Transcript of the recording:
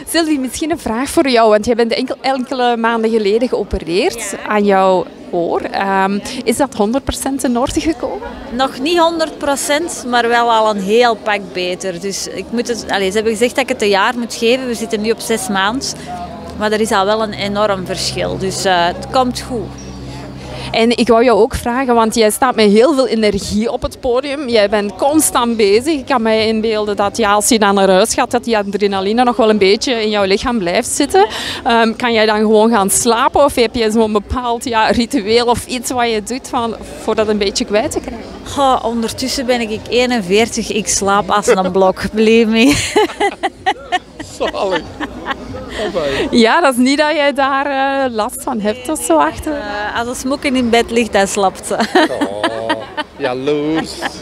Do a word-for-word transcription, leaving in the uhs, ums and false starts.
Sylvie, misschien een vraag voor jou, want jij bent enkel, enkele maanden geleden geopereerd aan jouw oor. Um, is dat honderd procent in orde gekomen? Nog niet honderd procent, maar wel al een heel pak beter. Dus ik moet het, allez, ze hebben gezegd dat ik het een jaar moet geven. We zitten nu op zes maanden. Maar er is al wel een enorm verschil. Dus uh, het komt goed. En ik wou jou ook vragen, want jij staat met heel veel energie op het podium. Jij bent constant bezig. Ik kan mij inbeelden dat ja, als je dan naar huis gaat, dat die adrenaline nog wel een beetje in jouw lichaam blijft zitten. Um, kan jij dan gewoon gaan slapen of heb je zo'n bepaald ja, ritueel of iets wat je doet van, voor dat een beetje kwijt te krijgen? Oh, ondertussen ben ik eenenveertig. Ik slaap als een blok. Believe me. Zalig. Ja, dat is niet dat jij daar uh, last van hebt of zo achter. Uh, als een smokken in bed ligt, dan slaapt ze. Oh, jaloers.